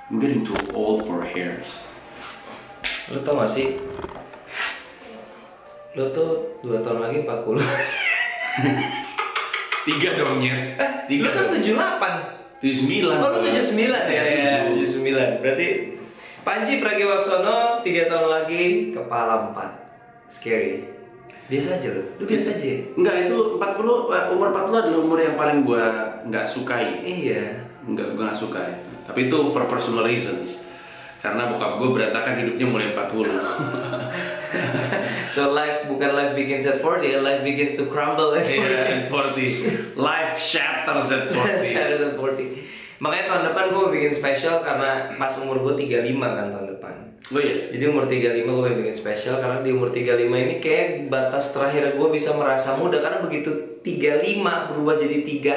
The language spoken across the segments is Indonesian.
I'm getting too old for hairs. Lu tau gak sih? Lu tuh 2 tahun lagi 40. 3 dong ya. Lu kan 78. 79. Oh lu 79 ya? 79. Berarti Panji Pragiwaksono 3 tahun lagi kepala 4. Scary. Biasa aja lu biasa aja. Enggak, itu 40, umur 40 adalah umur yang paling gua nggak sukai. Iya. Enggak, gua nggak suka. Tapi itu for personal reasons. Karena bokap gua berantakan hidupnya mulai 40. So bukan life begins at 40, life begins to crumble at 40. Iya, 40. Life shatters at 40. Shatters at 40. Makanya tahun depan gue mau bikin spesial karena pas umur gue 35 kan tahun depan. Oh iya? Jadi umur 35 gue mau bikin spesial karena di umur 35 ini kayak batas terakhir gue bisa merasa muda. Karena begitu 35 berubah jadi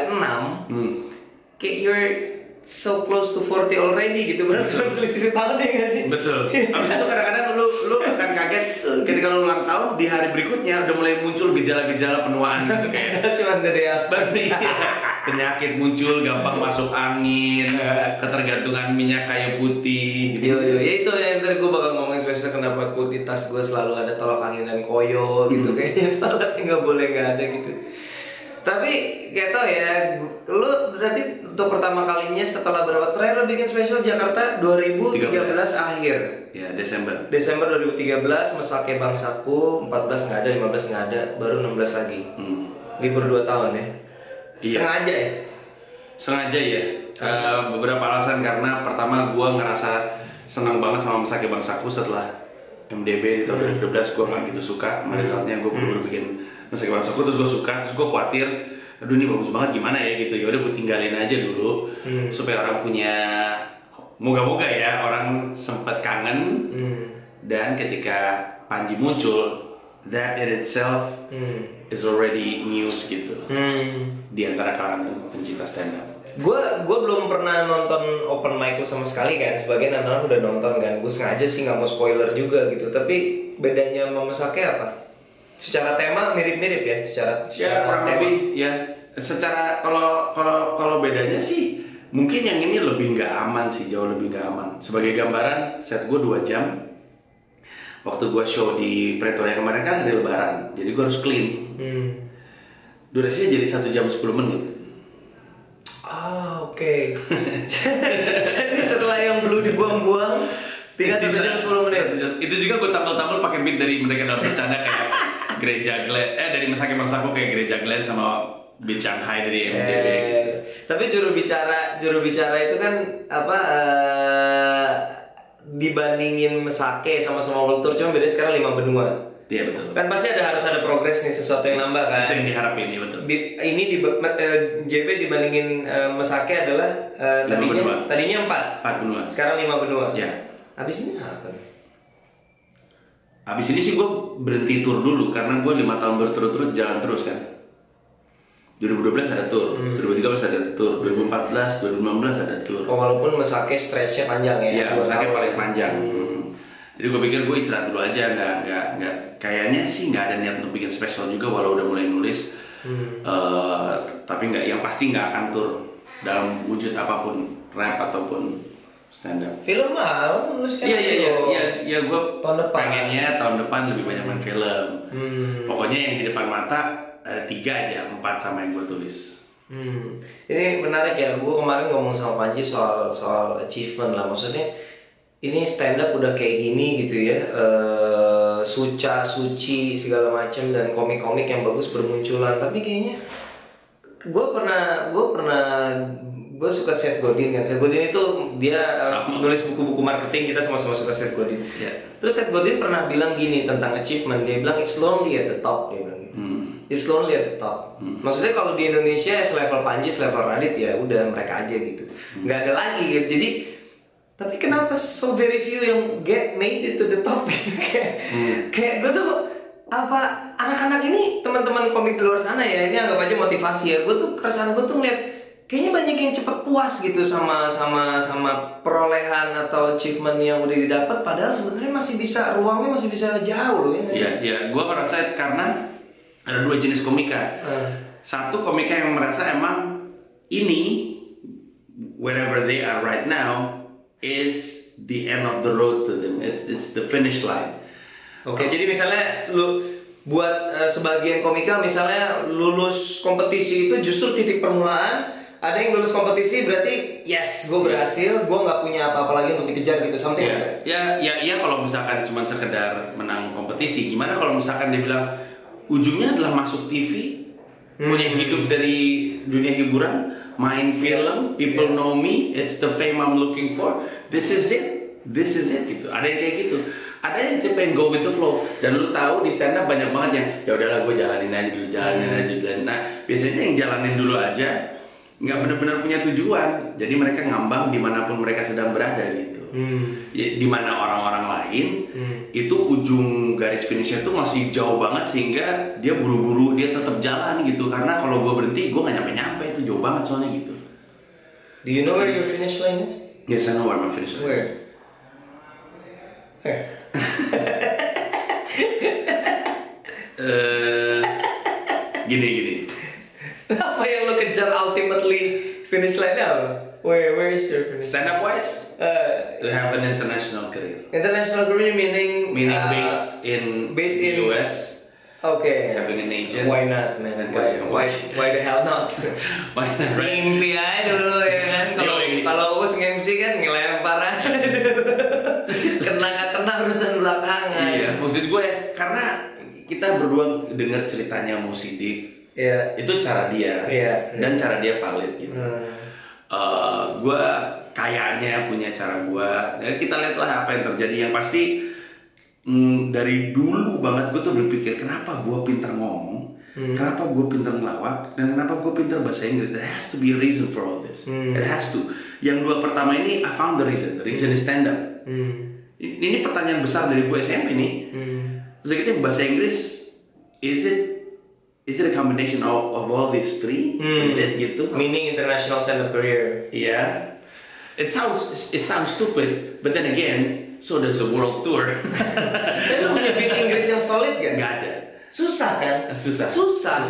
36, kayak you're so close to 40 already gitu. Benar cuma selisih tahun ya gak sih? Betul. Abis itu kadang-kadang lu akan kaget ketika lu ulang tahun di hari berikutnya udah mulai muncul gejala-gejala penuaan gitu kayak. Cuma dari apa? Penyakit muncul, gampang masuk angin, ketergantungan minyak kayu putih. Yo, ya itu yang tadi gue bakal ngomongin spesial kenapa di tas gue selalu ada tolak angin dan koyo gitu kayaknya toiletnya nggak boleh nggak ada gitu. Tapi kayak tau ya, lu berarti untuk pertama kalinya setelah berapa terakhir lu bikin spesial Jakarta 2013 akhir. Ya, Desember 2013 Mesake Bangsaku 14 nggak ada, 15 nggak ada, baru 16 lagi. Libur 2 tahun ya. Iya. Sengaja ya? Sengaja ya. Beberapa alasan, karena pertama gue ngerasa senang banget sama Mesake Bangsaku setelah MDB di tahun 2012. Gue nggak gitu suka. Pada saatnya gue baru bikin Mesake Bangsaku, terus gue suka, terus gue khawatir, aduh ini bagus banget gimana ya gitu. Ya udah gue tinggalin aja dulu supaya orang punya, moga-moga ya orang sempat kangen. Dan ketika Panji muncul, that in itself is already news gitu. Di antara kalangan pencinta stand up. Gue belum pernah nonton open mic lu sama sekali kan. Sebagian anak-anak udah nonton kan. Gue sengaja sih nggak mau spoiler juga gitu. Tapi bedanya sama Mesake apa? Secara tema mirip-mirip ya. Secara Kurang tema. lebih ya. Secara kalau bedanya sih mungkin yang ini lebih nggak aman sih, jauh lebih nggak aman. Sebagai gambaran, set gue 2 jam. Waktu gue show di Pretoria kemarin kan hari Lebaran, jadi gue harus clean. Durasinya jadi 1 jam 10 menit. Oke. Jadi setelah yang blue dibuang-buang, tinggal 1 jam 10 menit. Itu juga gue tampil-tampil pakai beat dari Mereka Dalam Bercanda kayak Gereja Glenn, dari Mesake Bangsaku kayak Gereja Glenn sama beat Shanghai dari MDB. Tapi juru bicara itu kan apa? Dibandingin Mesake sama-sama World Tour, cuma beda sekarang 5 benua. Iya betul. Kan pasti harus ada progres nih, sesuatu yang nambah kan. Itu yang diharapin, ya betul. Ini JP dibandingin Mesake adalah tadinya 4 benua. Sekarang 5 benua. Ya. Habis ini apa? Habis ini sih gue berhenti tour dulu karena gue 5 tahun berturut-turut jalan terus kan. 2012 ada tour, 2013 ada tour, 2014, 2015 ada tour. Walaupun Mesake stretch-nya panjang ya. Iya, Mesake paling panjang. Jadi gue pikir gue istirahat dulu aja, nggak kayaknya sih nggak ada niat untuk bikin spesial juga walau udah mulai nulis. Tapi nggak, yang pasti nggak akan tour dalam wujud apapun, rap ataupun stand up. Film mah nulis kan? Iya, gue tahun depan. pengennya tahun depan lebih banyak main film. Pokoknya yang di depan mata ada 3 aja, 4 sama yang gue tulis. Ini menarik ya, gue kemarin ngomong sama Panji soal achievement lah. Maksudnya ini stand up udah kayak gini gitu ya, suci segala macam dan komik-komik yang bagus bermunculan. Tapi kayaknya gue suka Seth Godin kan. Seth Godin itu dia nulis buku-buku marketing, kita sama-sama suka Seth Godin. Terus Seth Godin pernah bilang gini tentang achievement, dia bilang it's lonely at the top, dia bilang gitu. It's lonely at the top. Maksudnya kalau di Indonesia selevel Panji, selevel Radit ya udah mereka aja gitu. Nggak ada lagi gitu. Jadi tapi kenapa so very few yang made it to the top gitu? Kayak gue tuh apa anak-anak ini teman-teman komik di luar sana ya, ini anggap aja motivasi ya. Gue tuh keresahan gue tuh ngeliat kayaknya banyak yang cepet puas gitu sama perolehan atau achievement yang udah didapat, padahal sebenarnya ruangnya masih bisa jauh loh ya. Iya, gue merasa karena ada 2 jenis komika. Satu komika yang merasa emang ini wherever they are right now is the end of the road to them. It's the finish line. Oke, jadi misalnya lu buat sebagian komika misalnya lulus kompetisi itu justru titik permulaan. Ada yang lulus kompetisi berarti yes, gue berhasil, gue nggak punya apa-apa lagi untuk dikejar gitu, something like that. Ya kalau misalkan cuma sekedar menang kompetisi, gimana kalau misalkan dia bilang ujungnya adalah masuk TV, punya hidup dari dunia hiburan, main film, people know me, it's the fame I'm looking for, this is it gitu. Ada yang kayak gitu. Ada yang tipe yang go with the flow, dan lu tahu di stand up banyak banget yang ya udahlah gue jalanin aja dulu. Nah biasanya yang jalanin dulu aja nggak benar-benar punya tujuan, jadi mereka ngambang dimanapun mereka sedang berada gitu. Dimana orang-orang lain itu ujung garis finishnya tuh masih jauh banget sehingga dia buru-buru dia tetap jalan gitu, karena kalau gue berhenti gue nggak nyampe-nyampe, itu jauh banget soalnya gitu. Do you know where your finish line is? Yes, I know where my finish line is. Where? Gini. Apa yang lo kejar ultimately finish line-nya apa? Where is your finish? Stand up wise, to have an international career. International career meaning based in US. Okay. Having an agent. Why not, man? Why the hell not? Why not? Right? Mimpi aja dulu ya kan. Kalau Us nge-MC kan ngelempar aja. Kena nggak kena urusan belakangan. Iya, maksud gue karena kita berdua dengar ceritanya Mo Sidik. Yeah. Itu cara dia, dan cara dia valid gitu. Gue kayaknya punya cara gue. Kita lihatlah apa yang terjadi. Yang pasti dari dulu banget gue tuh berpikir kenapa gue pintar ngomong, kenapa gue pintar ngelawak, dan kenapa gue pintar bahasa Inggris. There has to be a reason for all this. It has to. Yang dua pertama ini I found the reason. The reason is stand up. Ini pertanyaan besar dari gue SMP nih. Terus kita bahasa Inggris, is it a combination of all these three? Is it gitu? Meaning international stand-up career. Yeah. It sounds stupid, but then again, so does a world tour. Tapi lu punya beat Inggris yang solid gak? Gak ada. Susah kan? Susah.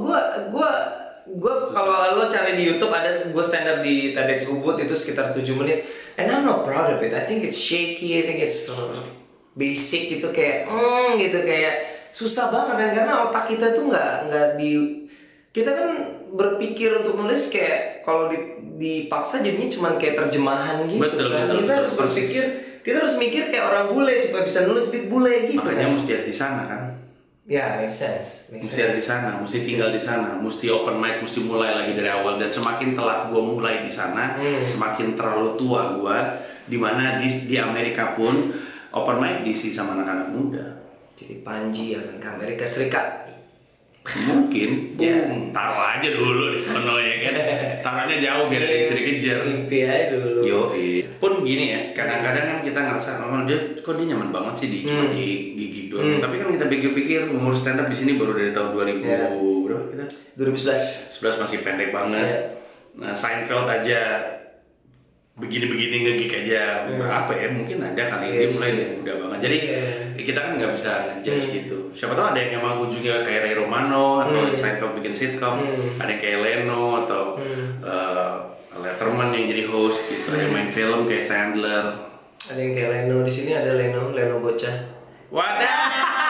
Gue kalau lo cari di YouTube ada gue stand up di TEDx Ubud itu sekitar 7 menit, and I'm not proud of it. I think it's shaky, I think it's basic gitu kayak gitu kayak susah banget kan, karena otak kita tuh nggak kita kan berpikir untuk nulis kayak kalau dipaksa jadinya cuma kayak terjemahan gitu. Betul, kan. Kita harus berpikir, kita harus mikir kayak orang bule supaya bisa nulis beat bule gitu. Makanya kan? mesti ada di sana kan. Ya, make sense. Mesti ada di sana, mesti tinggal di sana, mesti open mic, mesti mulai lagi dari awal. Dan semakin telat gue mulai di sana, semakin terlalu tua gue. Dimana di Amerika pun open mic diisi sama anak-anak muda. Jadi Panji akan ke Amerika Serikat. Mungkin, taruh aja dulu di sono ya kan. Taruhnya jauh biar bisa dikejar. Mimpi aja dulu. Pun gini ya, kadang-kadang kan kita ngerasa, kok dia nyaman banget sih cuma di gigi doang. Tapi kan kita pikir-pikir umur stand up di sini baru dari tahun 2000 berapa kita? 2011. 11 masih pendek banget. Nah, Seinfeld aja begini-begini ngegik aja apa ya, mungkin ada kali dia mulai dari muda banget, jadi kita kan nggak bisa judge gitu. Siapa tahu ada yang emang ujungnya kayak Ray Romano atau Seinfeld bikin sitcom, ada yang kayak Leno atau Letterman yang jadi host gitu, ada yang main film kayak Sandler, ada yang kayak Leno. Di sini ada Leno bocah. Wadah.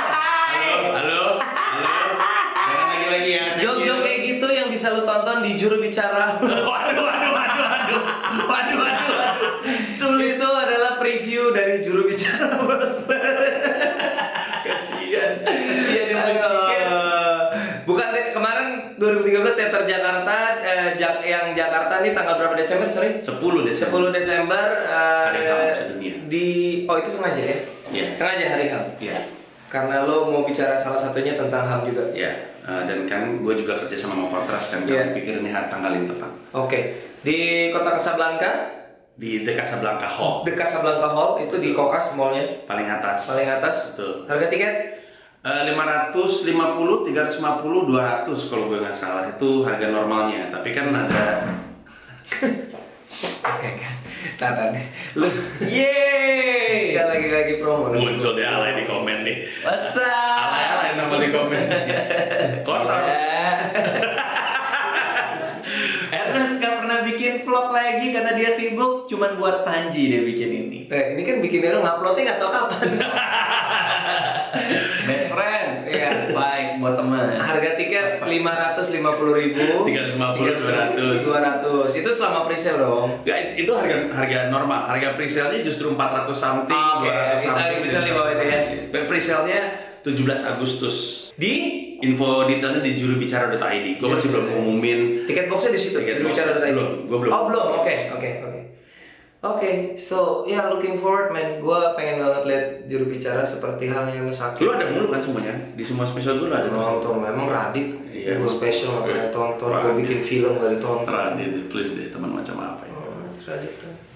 Halo, jangan lagi ya. Jok-jok kayak gitu yang bisa lu tonton di Juru Bicara. Waduh. Sulit itu adalah preview dari Juru Bicara. Kasian yang bikin. Bukan kemarin 2013 Teater Jakarta, yang Jakarta nih tanggal berapa Desember? Sorry? 10 Desember. Hari HAM sedunia. Itu sengaja ya? Iya. Sengaja hari HAM. Iya. Karena lo mau bicara salah satunya tentang HAM juga. Iya. Dan kan gue juga kerja sama Kontras kan, gue pikir ini tanggal yang tepat. Oke. Di Kota Casablanca. Di The Casablanca Hall. The Casablanca Hall itu di Kokas mallnya. Paling atas. Betul. Harga tiket? 550, 350, 200 kalau gue nggak salah, itu harga normalnya. Tapi kan ada. Tata nih. Lu. Yeay. Kita lagi promo. Muncul deh alay di komen nih. What's up? Alay nama di komen. Kotor. Ernest gak pernah bikin bikin vlog lagi karena dia sibuk, cuman buat Panji dia bikin ini. Ini kan bikinnya lo nguploadnya nggak tahu kapan. Best friend, ya baik buat teman. Harga tiket 550.000, 350, 200. Itu selama presale dong. Ya, itu harga normal. Harga presale-nya justru 400 something, Oke, 200 kita something. bisa di bawah itu ya. Presale-nya 17 Agustus. Di Info detailnya di jurubicara.id. Gue masih belum ngumumin. tiket boxnya di situ. Tiket Jurubicara box. tadi. Belum. Oh belum. Oke, so ya looking forward man. Gue pengen banget lihat jurubicara seperti halnya Masaki. Lu ada mulu kan semuanya? Di semua spesial gue ada. Nonton, memang Radit. Iya. Gue special nggak pernah tonton. Gue Radit. bikin film gak ditonton. Radit, please deh, teman macam apa ya? Radit.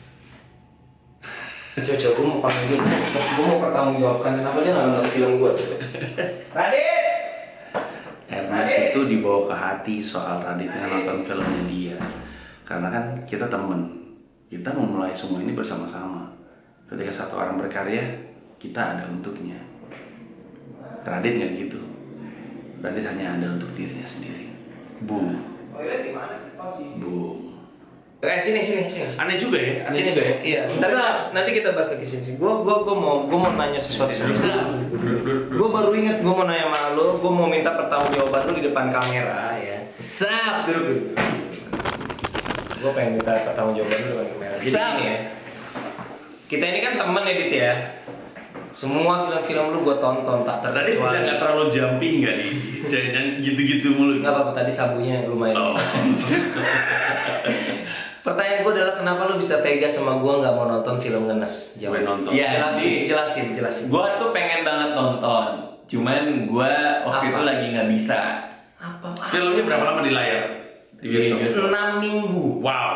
Coba gue mau panggil, gue mau pertanggungjawabkan kenapa dia nggak nonton film gue. Radit. Ernest itu dibawa ke hati soal Raditnya nonton filmnya dia. Karena kan kita temen. Kita memulai semua ini bersama-sama. Ketika satu orang berkarya, kita ada untuknya. Radit nggak gitu. Radit hanya ada untuk dirinya sendiri. Boom. Oh iya di mana sih pasti? Boom. Sini. Aneh juga ya. Sini juga. Iya. Nanti kita bahas lagi sini. Gue mau nanya sesuatu sama lu. Gue baru ingat gue mau nanya sama lo. Gue mau minta pertanggungjawaban lu di depan kamera ya. Sap. Duduk. Gue pengen minta pertanggungjawaban lu depan kamera. Jadi Sap. ini ya. Kita ini kan temen Edit ya. Semua film-film lu gue tonton tak Radit bisa nggak terlalu jumpy nggak nih? Jangan gitu-gitu mulu. Nggak apa-apa tadi sabunya lumayan. Oh. Pertanyaan gue adalah kenapa lu bisa tega sama gue nggak mau nonton film Ngenes? Gue nonton. Iya. Jelasin. Gue tuh pengen banget nonton, cuman gue waktu Apa? itu lagi nggak bisa. Apa? Filmnya berapa lama di layar? Di bioskop. 6 minggu. Wow.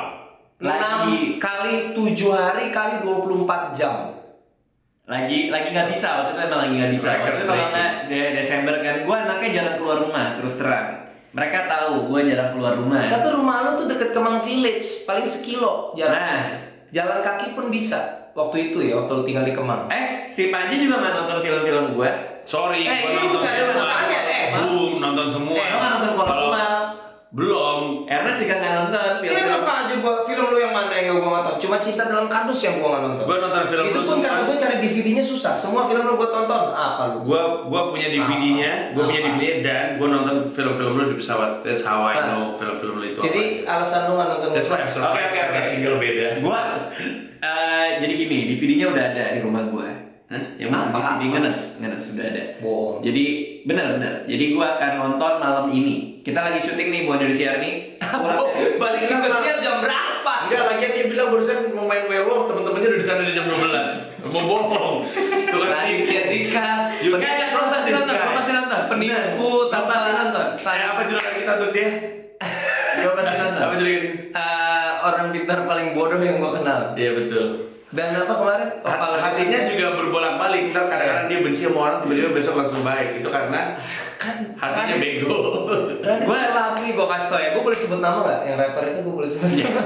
6 kali 7 hari kali 24 jam. Lagi nggak bisa waktu itu, emang lagi nggak bisa. Waktu itu kalau nggak Desember kan, gue anaknya jarang keluar rumah terus terang. Mereka tahu gue jarang keluar rumah. Tapi rumah lu tuh deket Kemang Village, paling sekilo jalan. Nah, Jalan kaki pun bisa. Waktu itu ya, waktu lu tinggal di Kemang. si Panji juga nggak nonton film-film gue. Sorry, Eh, gue ini nonton bukan ada semua. masalahnya, Boom, nonton semua. Lo nggak nonton Kolonial? Belum. Ernest juga nggak nonton Iya, film-film. apa aja film lu yang mana yang gua nggak tahu. Cuma Cinta Dalam Kardus yang gua nggak nonton. Gue nonton film Itu lu pun semua. karena gua cari DVD-nya susah. Semua film lu gua tonton. Apa lu? Gua punya DVD-nya, dan gue nonton film-film lu di pesawat. That's how I know film-film lu itu. Jadi alasan lu nggak nonton? That's why I'm surprised Oke. karena single beda. Gue jadi gini, DVD-nya udah ada di rumah gue. Hah? Yang mana? DVD ngenes sudah ada. Bohong. Jadi benar. Jadi gue akan nonton malam ini. Kita lagi syuting nih buat Indonesia nih. Balik ke siang jam berapa? Enggak, lagian dia bilang barusan mau main werewolf, teman-temannya udah di sana di jam 12. Mau bohong. Tuh kan Raditya Dika. You Kayak can't gue trust masih this nonton, guy. gue masih nonton. Penipu, Gue masih nonton. Kayak apa julukan kita untuk dia? Gue masih nonton. Apa julukan kita? Orang pintar paling bodoh yang gua kenal. Iya betul. Dan apa kemarin? Hatinya juga berbolak-balik. Ntar kadang-kadang dia benci sama orang, tiba-tiba besok langsung baik. Itu karena hatinya bego. Gue lagi gue kasih tau ya, gue boleh sebut nama nggak? Yang rapper itu gue boleh sebut nama.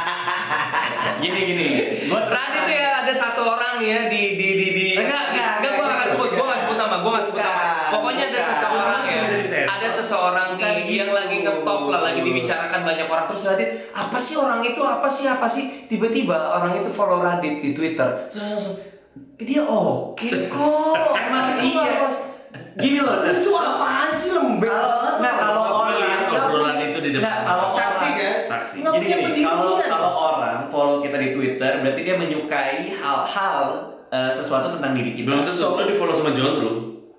Gini. Gue Radit tuh ya ada satu orang nih ya di Enggak, gue nggak sebut, gue nggak sebut nama, gue nggak sebut nama. Enggak. Pokoknya ada seseorang ya, Bisa di-share. ada seseorang nih yang lagi ngetop lah, lagi dibicarakan banyak orang. Terus Radit, apa sih orang itu, apa sih? Tiba-tiba orang itu follow Radit di Twitter. Terus langsung, dia oke kok. Emang Itu iya. apa? Gini loh, Itu apaan sih lembek? Kalau orang obrolan itu di depan. Nggak, kalau Saksi orang- kan? Saksi. Nggak punya Gini, pendirian. kalau orang follow kita di Twitter, berarti dia menyukai hal-hal sesuatu tentang diri kita. Belum tentu lo di follow sama John Ru.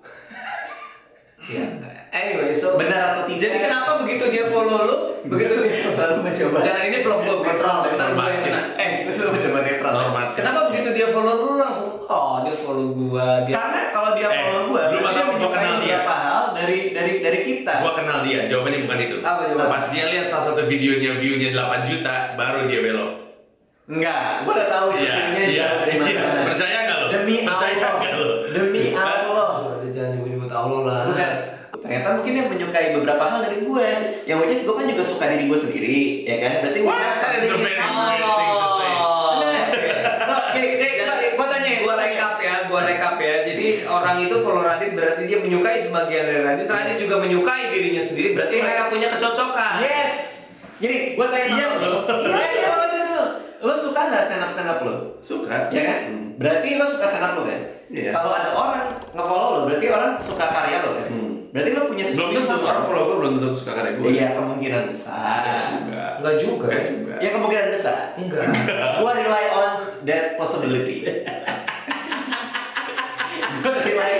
Ya. Anyway, so Benar atau tidak? Jadi kenapa begitu dia follow lu, begitu dia selalu mencoba. Jangan ini vlog gua netral, Normatif. Gue selalu mencoba netral. Normatif. Kenapa begitu dia follow lu langsung dia follow gua, dia Karena kalau dia follow gue, belum dia tahu gua menyukai kenal dia. beberapa hal dari kita. Gua kenal dia, jawabannya bukan itu. Apa jawabannya? Pas dia lihat salah satu videonya view-nya 8 juta, baru dia belok. Enggak, gue udah tahu Iya. dari mana. Percaya nggak lo? Demi Percaya Allah. nggak lo? Demi Allah. Udah jangan nyebut Allah lah. Bukan. Ternyata mungkin dia menyukai beberapa hal dari gue. Yang which is gue kan juga suka diri gue sendiri, ya kan? Berarti we have That is a something very in weird thing to say. Gue tanya, Gua rekap ya. Jadi orang itu follow Radit berarti dia menyukai sebagian dari Radit. Radit juga menyukai dirinya sendiri. Berarti mereka punya kecocokan. yes. Gini, gue tanya sama lo. Iya, lo suka nggak stand up lo? Suka. Ya kan? Berarti lo suka stand up lo kan? Iya. Kalau ada orang nge-follow lo, berarti orang suka karya lo kan? Berarti lo punya Belum tentu orang follow gue belum tentu suka karya gue. Iya, kemungkinan besar. Enggak juga. Ya kemungkinan besar. Enggak. Gua rely on that possibility. Gua rely.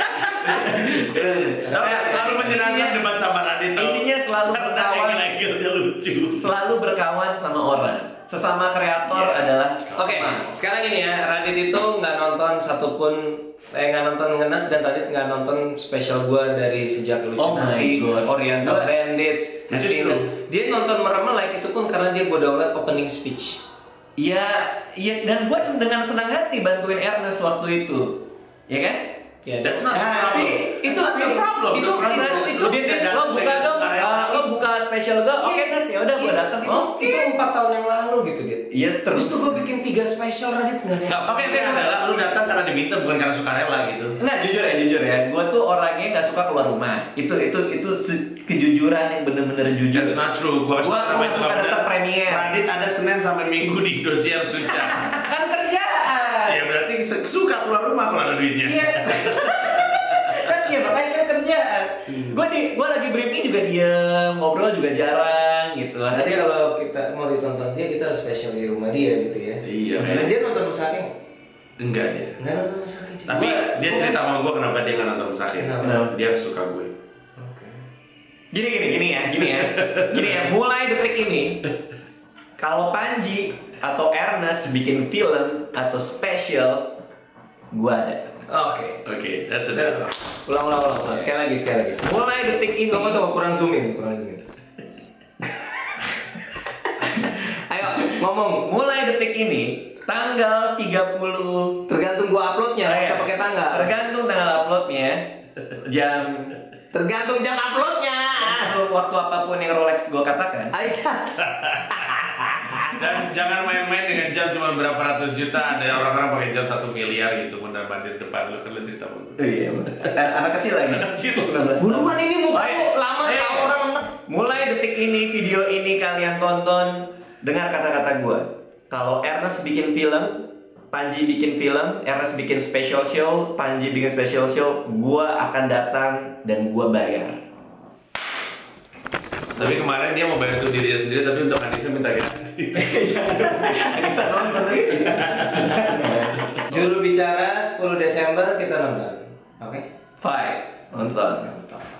Selalu menyenangkan debat sama Radit. Intinya selalu berkawan. Lucu. Selalu berkawan sama orang. Sesama kreator adalah. Oke, sekarang ini ya, Radit itu nggak nonton satupun, nggak nonton Ngenes, dan Radit nggak nonton spesial gua dari sejak Lucu Oh my Nabi, God. Oriental Bandits, Justru. dia nonton merema like itu pun karena dia gua download opening speech. Iya, dan gua dengan senang hati bantuin Ernest waktu itu, ya kan? Ya, That's not the problem. Itu That's not the problem. Itu lo buka dong, lo buka spesial gua. Oke Nes, ya udah gua datang. Itu 4 tahun yang lalu gitu dia. Yes, terus. Terus tuh gua bikin 3 spesial Radit nggak ada. Oke, itu adalah lu datang karena diminta bukan karena sukarela gitu. Nah, jujur ya, gue tuh orangnya nggak suka keluar rumah. Itu kejujuran yang bener-bener jujur. That's not true. Gua nggak suka datang premier. Radit ada Senin sampai Minggu di Indosiar Suca. Kan kerjaan. Ya berarti suka keluar rumah kalau ada duitnya. Iya. Kan iya makanya kan kerjaan. Gue lagi briefing juga diem, ngobrol juga jarang gitu. Jadi kalau kita mau ditonton dia, kita harus spesial di rumah dia gitu ya. Iya. Dan dia nonton Musake nggak? Enggak dia. Nggak nonton Musake. Tapi dia cerita sama gue kenapa dia nggak nonton Musake. Kenapa? Dia suka gue. Oke. Gini ya. Mulai detik ini, kalau Panji atau Ernest bikin film atau spesial, gue ada. Oke, That's enough. ulang. Sekali lagi. Mulai detik ini. Tunggu, kurang zoom in. Ayo ngomong. Mulai detik ini, tanggal 30. Tergantung gua uploadnya, nggak usah pakai tanggal. Tergantung tanggal uploadnya. Tergantung jam uploadnya. Waktu apapun yang Rolex gue katakan. Dan jangan main-main dengan jam cuma berapa ratus juta. Ada orang-orang pakai jam 1 miliar gitu mondar mandir depan lu kan lu cerita begitu. Iya. Anak kecil lagi. Kecil. 19 Buruan tahun. ini muka Baik. lu lama tahu orang enak. Mulai detik ini, video ini kalian tonton, dengar kata-kata gue. Kalau Ernest bikin film, Panji bikin film, Ernest bikin special show, Panji bikin special show, gue akan datang dan gue bayar. Tapi kemarin dia mau bantu dirinya sendiri tapi untuk Anissa minta ganti. Bisa nonton lagi. Juru bicara 10 Desember kita nonton. Oke? Fight, nonton.